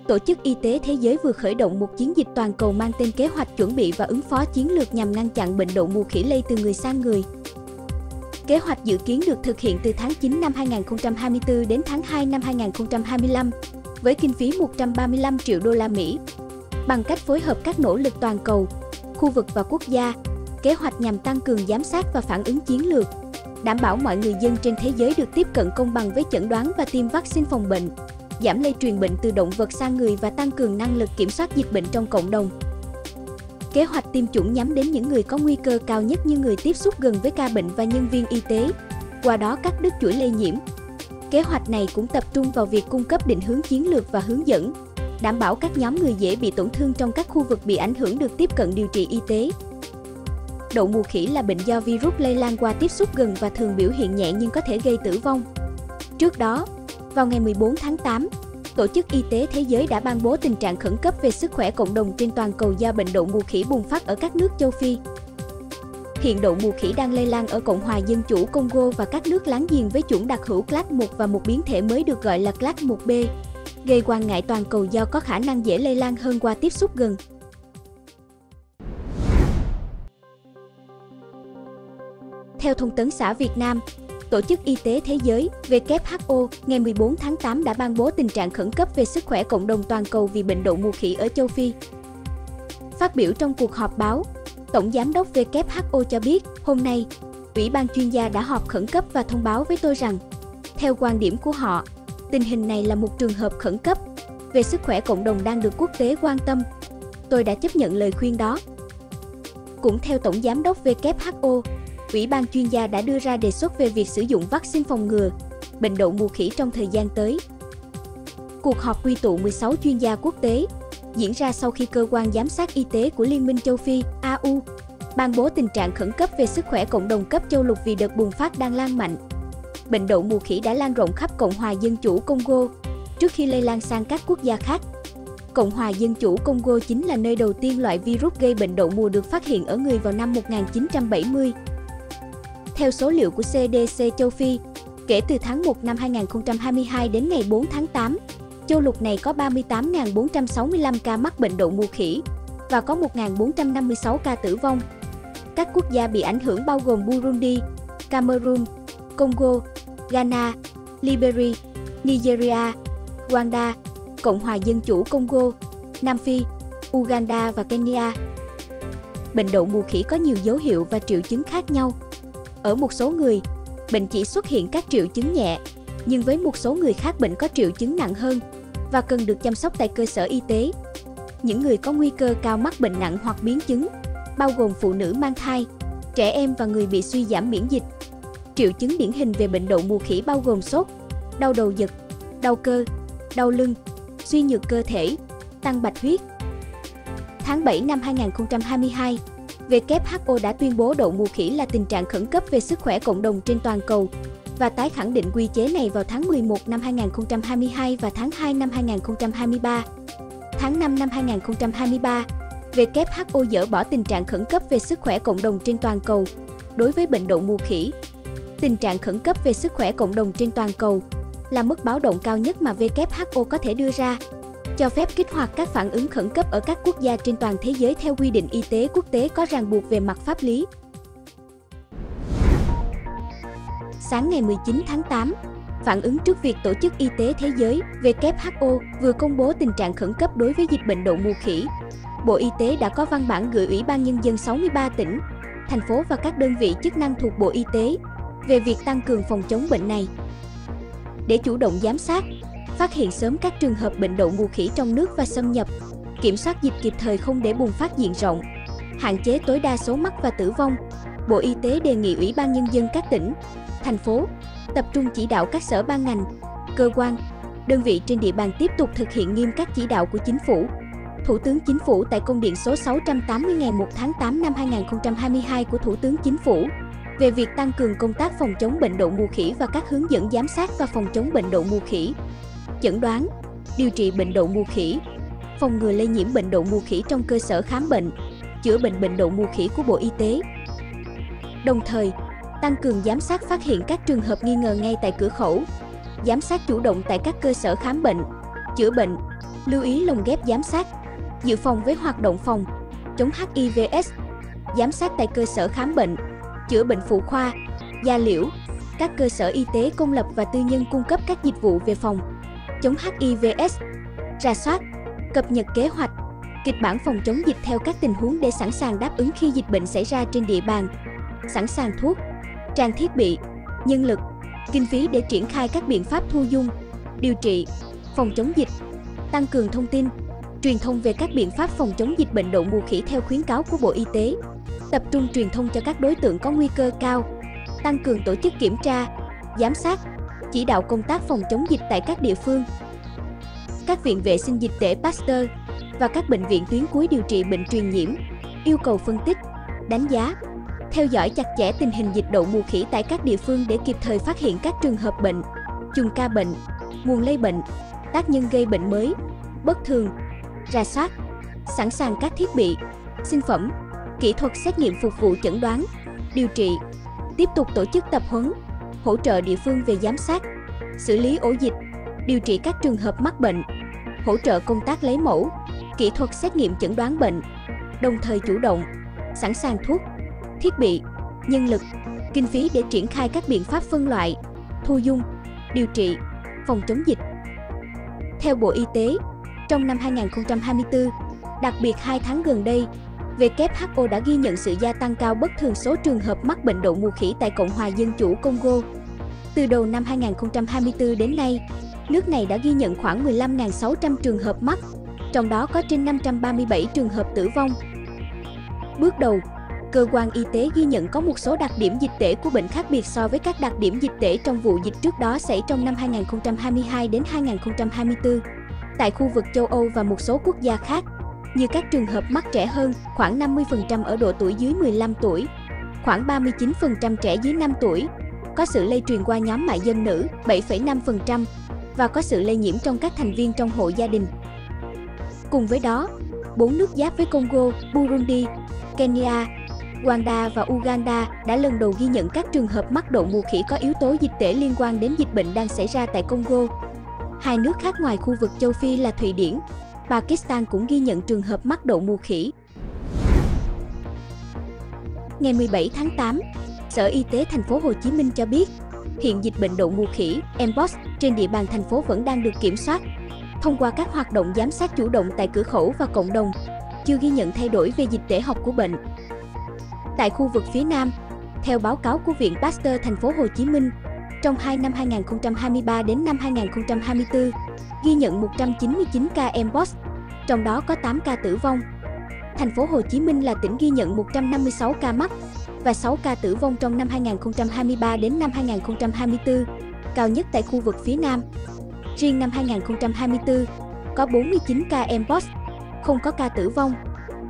Tổ chức Y tế Thế giới vừa khởi động một chiến dịch toàn cầu mang tên Kế hoạch chuẩn bị và ứng phó chiến lược nhằm ngăn chặn bệnh đậu mùa khỉ lây từ người sang người. Kế hoạch dự kiến được thực hiện từ tháng 9 năm 2024 đến tháng 2 năm 2025, với kinh phí 135 triệu đô la Mỹ. Bằng cách phối hợp các nỗ lực toàn cầu, khu vực và quốc gia, kế hoạch nhằm tăng cường giám sát và phản ứng chiến lược, đảm bảo mọi người dân trên thế giới được tiếp cận công bằng với chẩn đoán và tiêm vaccine phòng bệnh, giảm lây truyền bệnh từ động vật sang người và tăng cường năng lực kiểm soát dịch bệnh trong cộng đồng. Kế hoạch tiêm chủng nhắm đến những người có nguy cơ cao nhất như người tiếp xúc gần với ca bệnh và nhân viên y tế, qua đó cắt đứt chuỗi lây nhiễm. Kế hoạch này cũng tập trung vào việc cung cấp định hướng chiến lược và hướng dẫn, đảm bảo các nhóm người dễ bị tổn thương trong các khu vực bị ảnh hưởng được tiếp cận điều trị y tế. Đậu mùa khỉ là bệnh do virus lây lan qua tiếp xúc gần và thường biểu hiện nhẹ nhưng có thể gây tử vong. Trước đó, vào ngày 14 tháng 8, Tổ chức Y tế Thế giới đã ban bố tình trạng khẩn cấp về sức khỏe cộng đồng trên toàn cầu do bệnh đậu mùa khỉ bùng phát ở các nước châu Phi. Hiện đậu mùa khỉ đang lây lan ở Cộng hòa Dân chủ Congo và các nước láng giềng với chủng đặc hữu clade 1 và một biến thể mới được gọi là clade 1B, gây quan ngại toàn cầu do có khả năng dễ lây lan hơn qua tiếp xúc gần. Theo Thông tấn xã Việt Nam, Tổ chức Y tế Thế giới WHO ngày 14 tháng 8 đã ban bố tình trạng khẩn cấp về sức khỏe cộng đồng toàn cầu vì bệnh đậu mùa khỉ ở châu Phi. Phát biểu trong cuộc họp báo, Tổng giám đốc WHO cho biết, hôm nay, Ủy ban chuyên gia đã họp khẩn cấp và thông báo với tôi rằng, theo quan điểm của họ, tình hình này là một trường hợp khẩn cấp về sức khỏe cộng đồng đang được quốc tế quan tâm. Tôi đã chấp nhận lời khuyên đó. Cũng theo Tổng giám đốc WHO, Ủy ban chuyên gia đã đưa ra đề xuất về việc sử dụng vaccine phòng ngừa bệnh đậu mùa khỉ trong thời gian tới. Cuộc họp quy tụ 16 chuyên gia quốc tế, diễn ra sau khi Cơ quan Giám sát Y tế của Liên minh châu Phi AU ban bố tình trạng khẩn cấp về sức khỏe cộng đồng cấp châu lục vì đợt bùng phát đang lan mạnh. Bệnh đậu mùa khỉ đã lan rộng khắp Cộng hòa Dân chủ Congo trước khi lây lan sang các quốc gia khác. Cộng hòa Dân chủ Congo chính là nơi đầu tiên loại virus gây bệnh đậu mùa được phát hiện ở người vào năm 1970. Theo số liệu của CDC châu Phi, kể từ tháng 1 năm 2022 đến ngày 4 tháng 8, châu lục này có 38.465 ca mắc bệnh đậu mùa khỉ và có 1.456 ca tử vong. Các quốc gia bị ảnh hưởng bao gồm Burundi, Cameroon, Congo, Ghana, Liberia, Nigeria, Rwanda, Cộng hòa Dân chủ Congo, Nam Phi, Uganda và Kenya. Bệnh đậu mùa khỉ có nhiều dấu hiệu và triệu chứng khác nhau. Ở một số người, bệnh chỉ xuất hiện các triệu chứng nhẹ, nhưng với một số người khác bệnh có triệu chứng nặng hơn và cần được chăm sóc tại cơ sở y tế. Những người có nguy cơ cao mắc bệnh nặng hoặc biến chứng, bao gồm phụ nữ mang thai, trẻ em và người bị suy giảm miễn dịch. Triệu chứng điển hình về bệnh đậu mùa khỉ bao gồm sốt, đau đầu giật, đau cơ, đau lưng, suy nhược cơ thể, tăng bạch huyết. Tháng 7 năm 2022, WHO đã tuyên bố đậu mùa khỉ là tình trạng khẩn cấp về sức khỏe cộng đồng trên toàn cầu và tái khẳng định quy chế này vào tháng 11 năm 2022 và tháng 2 năm 2023. Tháng 5 năm 2023, WHO dỡ bỏ tình trạng khẩn cấp về sức khỏe cộng đồng trên toàn cầu đối với bệnh đậu mùa khỉ. Tình trạng khẩn cấp về sức khỏe cộng đồng trên toàn cầu là mức báo động cao nhất mà WHO có thể đưa ra, cho phép kích hoạt các phản ứng khẩn cấp ở các quốc gia trên toàn thế giới theo quy định y tế quốc tế có ràng buộc về mặt pháp lý. Sáng ngày 19 tháng 8, phản ứng trước việc Tổ chức Y tế Thế giới WHO vừa công bố tình trạng khẩn cấp đối với dịch bệnh đậu mùa khỉ, Bộ Y tế đã có văn bản gửi Ủy ban Nhân dân 63 tỉnh, thành phố và các đơn vị chức năng thuộc Bộ Y tế về việc tăng cường phòng chống bệnh này. Để chủ động giám sát, phát hiện sớm các trường hợp bệnh đậu mùa khỉ trong nước và xâm nhập, kiểm soát dịch kịp thời không để bùng phát diện rộng, hạn chế tối đa số mắc và tử vong, Bộ Y tế đề nghị Ủy ban Nhân dân các tỉnh, thành phố tập trung chỉ đạo các sở ban ngành, cơ quan, đơn vị trên địa bàn tiếp tục thực hiện nghiêm các chỉ đạo của Chính phủ, Thủ tướng Chính phủ tại công điện số 680 ngày 1 tháng 8 năm 2022 của Thủ tướng Chính phủ về việc tăng cường công tác phòng chống bệnh đậu mùa khỉ và các hướng dẫn giám sát và phòng chống bệnh đậu mùa khỉ, chẩn đoán, điều trị bệnh đậu mùa khỉ, phòng ngừa lây nhiễm bệnh đậu mùa khỉ trong cơ sở khám bệnh, chữa bệnh đậu mùa khỉ của Bộ Y tế. Đồng thời, tăng cường giám sát phát hiện các trường hợp nghi ngờ ngay tại cửa khẩu, giám sát chủ động tại các cơ sở khám bệnh, chữa bệnh, Lưu ý lồng ghép giám sát, dự phòng với hoạt động phòng chống HIVS, giám sát tại cơ sở khám bệnh, chữa bệnh phụ khoa, da liễu, các cơ sở y tế công lập và tư nhân cung cấp các dịch vụ về phòng chống HIVS, rà soát, cập nhật kế hoạch, kịch bản phòng chống dịch theo các tình huống để sẵn sàng đáp ứng khi dịch bệnh xảy ra trên địa bàn, sẵn sàng thuốc, trang thiết bị, nhân lực, kinh phí để triển khai các biện pháp thu dung, điều trị, phòng chống dịch, tăng cường thông tin, truyền thông về các biện pháp phòng chống dịch bệnh đậu mùa khỉ theo khuyến cáo của Bộ Y tế, tập trung truyền thông cho các đối tượng có nguy cơ cao, tăng cường tổ chức kiểm tra, giám sát, chỉ đạo công tác phòng chống dịch tại các địa phương. Các viện vệ sinh dịch tễ Pasteur và các bệnh viện tuyến cuối điều trị bệnh truyền nhiễm yêu cầu phân tích, đánh giá, theo dõi chặt chẽ tình hình dịch đậu mùa khỉ tại các địa phương để kịp thời phát hiện các trường hợp bệnh, chùm ca bệnh, nguồn lây bệnh, tác nhân gây bệnh mới, bất thường, rà soát, sẵn sàng các thiết bị, sinh phẩm, kỹ thuật xét nghiệm phục vụ chẩn đoán, điều trị, tiếp tục tổ chức tập huấn, hỗ trợ địa phương về giám sát, xử lý ổ dịch, điều trị các trường hợp mắc bệnh, hỗ trợ công tác lấy mẫu, kỹ thuật xét nghiệm chẩn đoán bệnh, đồng thời chủ động, sẵn sàng thuốc, thiết bị, nhân lực, kinh phí để triển khai các biện pháp phân loại, thu dung, điều trị, phòng chống dịch. Theo Bộ Y tế, trong năm 2024, đặc biệt 2 tháng gần đây, WHO đã ghi nhận sự gia tăng cao bất thường số trường hợp mắc bệnh đậu mùa khỉ tại Cộng hòa Dân chủ Congo. Từ đầu năm 2024 đến nay, nước này đã ghi nhận khoảng 15.600 trường hợp mắc, trong đó có trên 537 trường hợp tử vong. Bước đầu, cơ quan y tế ghi nhận có một số đặc điểm dịch tễ của bệnh khác biệt so với các đặc điểm dịch tễ trong vụ dịch trước đó xảy trong năm 2022 đến 2024. Tại khu vực châu Âu và một số quốc gia khác, như các trường hợp mắc trẻ hơn, khoảng 50% ở độ tuổi dưới 15 tuổi, khoảng 39% trẻ dưới 5 tuổi, có sự lây truyền qua nhóm mại dâm nữ 7,5% và có sự lây nhiễm trong các thành viên trong hộ gia đình. Cùng với đó, 4 nước giáp với Congo, Burundi, Kenya, Rwanda và Uganda đã lần đầu ghi nhận các trường hợp mắc đậu mùa khỉ có yếu tố dịch tễ liên quan đến dịch bệnh đang xảy ra tại Congo. 2 nước khác ngoài khu vực châu Phi là Thụy Điển, Pakistan cũng ghi nhận trường hợp mắc đậu mùa khỉ. Ngày 17 tháng 8, Sở Y tế thành phố Hồ Chí Minh cho biết, hiện dịch bệnh đậu mùa khỉ Mpox trên địa bàn thành phố vẫn đang được kiểm soát. Thông qua các hoạt động giám sát chủ động tại cửa khẩu và cộng đồng, chưa ghi nhận thay đổi về dịch tễ học của bệnh. Tại khu vực phía Nam, theo báo cáo của Viện Pasteur thành phố Hồ Chí Minh, trong 2 năm 2023 đến năm 2024, ghi nhận 199 ca Mpox, trong đó có 8 ca tử vong. Thành phố Hồ Chí Minh là tỉnh ghi nhận 156 ca mắc và 6 ca tử vong trong năm 2023 đến năm 2024, cao nhất tại khu vực phía Nam. Riêng năm 2024, có 49 ca Mpox, không có ca tử vong.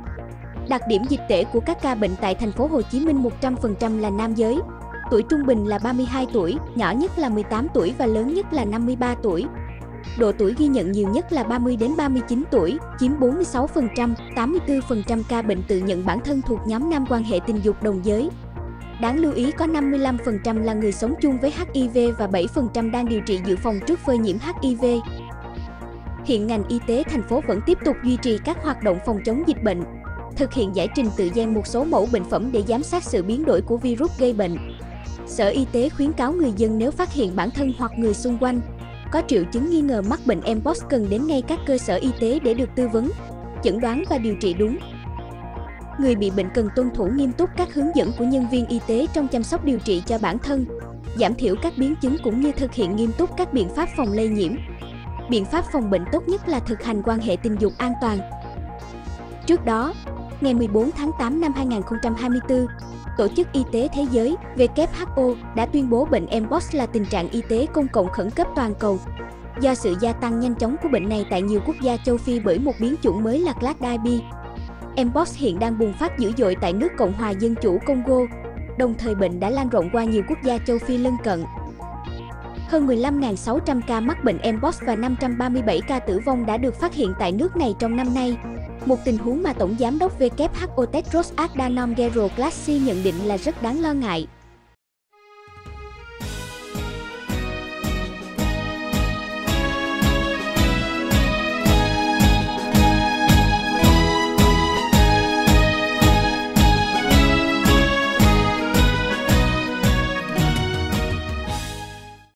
Đặc điểm dịch tễ của các ca bệnh tại thành phố Hồ Chí Minh 100% là nam giới. Tuổi trung bình là 32 tuổi, nhỏ nhất là 18 tuổi và lớn nhất là 53 tuổi. Độ tuổi ghi nhận nhiều nhất là 30 đến 39 tuổi, chiếm 46%, 84% ca bệnh tự nhận bản thân thuộc nhóm nam quan hệ tình dục đồng giới. Đáng lưu ý có 55% là người sống chung với HIV và 7% đang điều trị dự phòng trước phơi nhiễm HIV. Hiện ngành y tế thành phố vẫn tiếp tục duy trì các hoạt động phòng chống dịch bệnh, thực hiện giải trình tự gen một số mẫu bệnh phẩm để giám sát sự biến đổi của virus gây bệnh. Sở Y tế khuyến cáo người dân nếu phát hiện bản thân hoặc người xung quanh có triệu chứng nghi ngờ mắc bệnh Mpox cần đến ngay các cơ sở y tế để được tư vấn, chẩn đoán và điều trị đúng. Người bị bệnh cần tuân thủ nghiêm túc các hướng dẫn của nhân viên y tế trong chăm sóc điều trị cho bản thân, giảm thiểu các biến chứng cũng như thực hiện nghiêm túc các biện pháp phòng lây nhiễm. Biện pháp phòng bệnh tốt nhất là thực hành quan hệ tình dục an toàn. Trước đó, ngày 14 tháng 8 năm 2024, Tổ chức Y tế Thế giới WHO đã tuyên bố bệnh Mpox là tình trạng y tế công cộng khẩn cấp toàn cầu. Do sự gia tăng nhanh chóng của bệnh này tại nhiều quốc gia châu Phi bởi một biến chủng mới là Clade B. Mpox hiện đang bùng phát dữ dội tại nước Cộng hòa Dân chủ Congo, đồng thời bệnh đã lan rộng qua nhiều quốc gia châu Phi lân cận. Hơn 15.600 ca mắc bệnh Mpox và 537 ca tử vong đã được phát hiện tại nước này trong năm nay. Một tình huống mà Tổng giám đốc WHO Tedros Adhanom Ghebreyesus nhận định là rất đáng lo ngại.